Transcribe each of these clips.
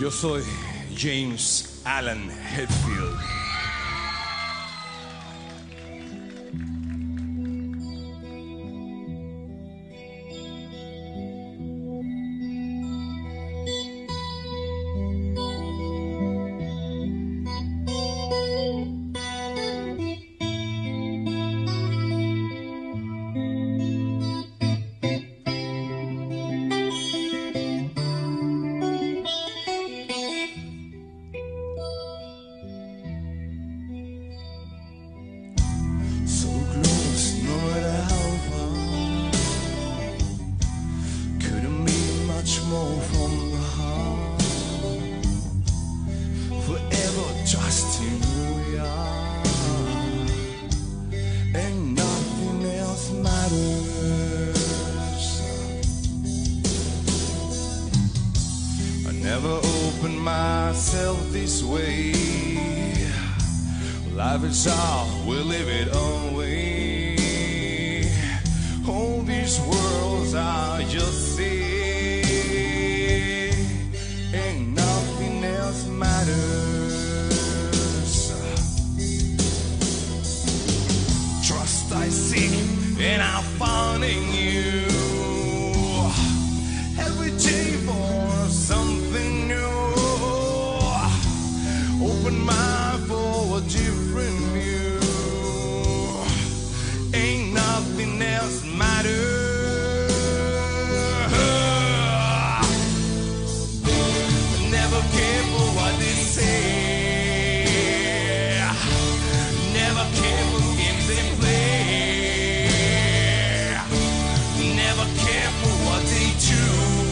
Yo soy James Alan Hetfield. Life is all, we'll live it always. All these worlds are just sea, and nothing else matters. Trust I seek, and I found in you. Every day for something new. Open mind for a different view. Ain't nothing else matters. Never care for what they say. Never care for games they play. Never care for what they do.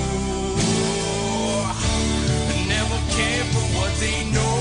Never care for what they know.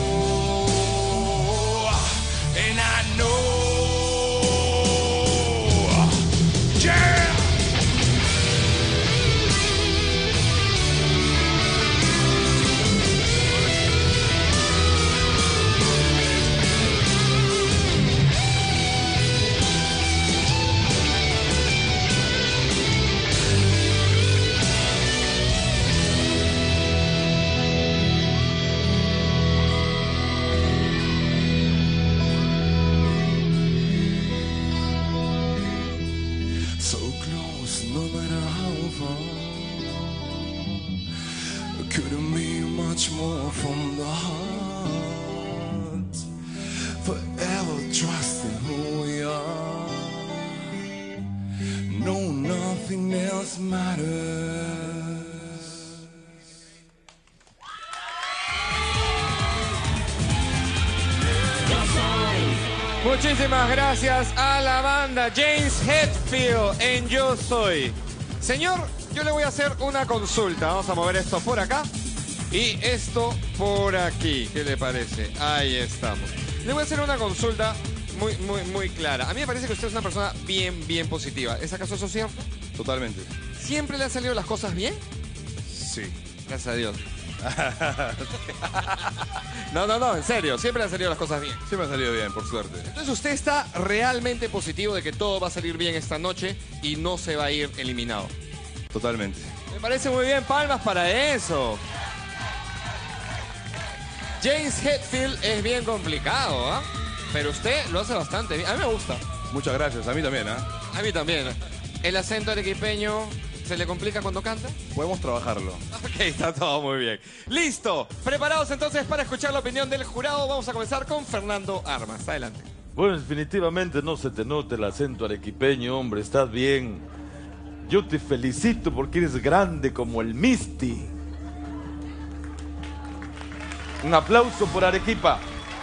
Couldn't be much more from the heart. Forever trusting who we are. No, nothing else matters. Muchísimas gracias a la banda James Hetfield en Yo Soy. Señor, yo le voy a hacer una consulta. Vamos a mover esto por acá y esto por aquí. ¿Qué le parece? Ahí estamos. Le voy a hacer una consulta muy clara. A mí me parece que usted es una persona bien positiva. ¿Es acaso eso cierto? Totalmente. ¿Siempre le han salido las cosas bien? Sí. Gracias a Dios. No, en serio. Siempre le han salido las cosas bien. Siempre ha salido bien, por suerte. Entonces usted está realmente positivo de que todo va a salir bien esta noche y no se va a ir eliminado. Totalmente. Me parece muy bien, palmas para eso. James Hetfield es bien complicado, ¿ah? Pero usted lo hace bastante bien. A mí me gusta. Muchas gracias, a mí también, ¿eh? A mí también. ¿El acento arequipeño se le complica cuando canta? Podemos trabajarlo. Ok, está todo muy bien. Listo. Preparados entonces para escuchar la opinión del jurado. Vamos a comenzar con Fernando Armas. Adelante. Bueno, definitivamente no se te nota el acento arequipeño, hombre. Estás bien. Yo te felicito porque eres grande como el Misty. Un aplauso por Arequipa.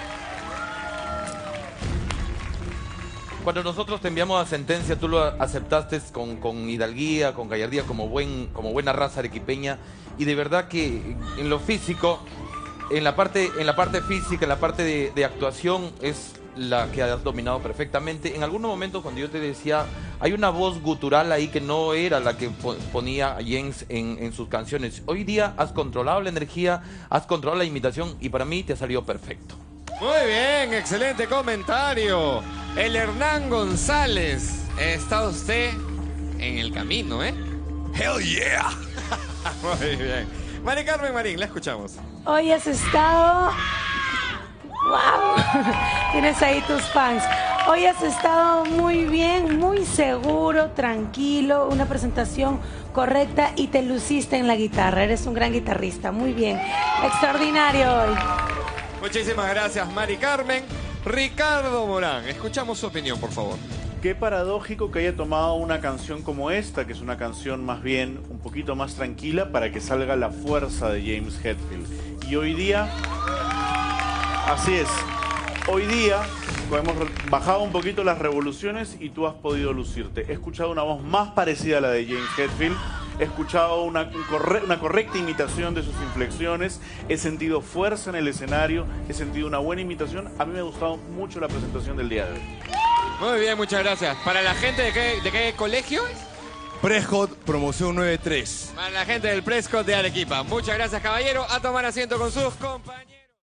Cuando nosotros te enviamos la sentencia, tú lo aceptaste con hidalguía, con gallardía, como buena raza arequipeña. Y de verdad que en lo físico, en la parte física, en la parte de actuación, es la que has dominado perfectamente. En algunos momentos, cuando yo te decía, hay una voz gutural ahí que no era la que ponía James en sus canciones. Hoy día has controlado la energía, has controlado la imitación y para mí te ha salido perfecto. Muy bien, excelente comentario. El Hernán González. Está usted en el camino, ¿eh? Hell yeah. Muy bien. Mari Carmen Marín, la escuchamos. Hoy has estado... ¡Wow! Tienes ahí tus fans. Hoy has estado muy bien, muy seguro, tranquilo, una presentación correcta y te luciste en la guitarra. Eres un gran guitarrista, muy bien. Extraordinario hoy. Muchísimas gracias, Mari Carmen. Ricardo Morán, escuchamos su opinión, por favor. Qué paradójico que haya tomado una canción como esta, que es una canción más bien un poquito más tranquila, para que salga la fuerza de James Hetfield. Y hoy día, así es, hoy día hemos bajado un poquito las revoluciones y tú has podido lucirte. He escuchado una voz más parecida a la de James Hetfield, he escuchado una correcta imitación de sus inflexiones, he sentido fuerza en el escenario, he sentido una buena imitación. A mí me ha gustado mucho la presentación del día de hoy. Muy bien, muchas gracias. ¿Para la gente de qué colegio es? Prescott, promoción 93. Para la gente del Prescott de Arequipa. Muchas gracias, caballero. A tomar asiento con sus compañeros.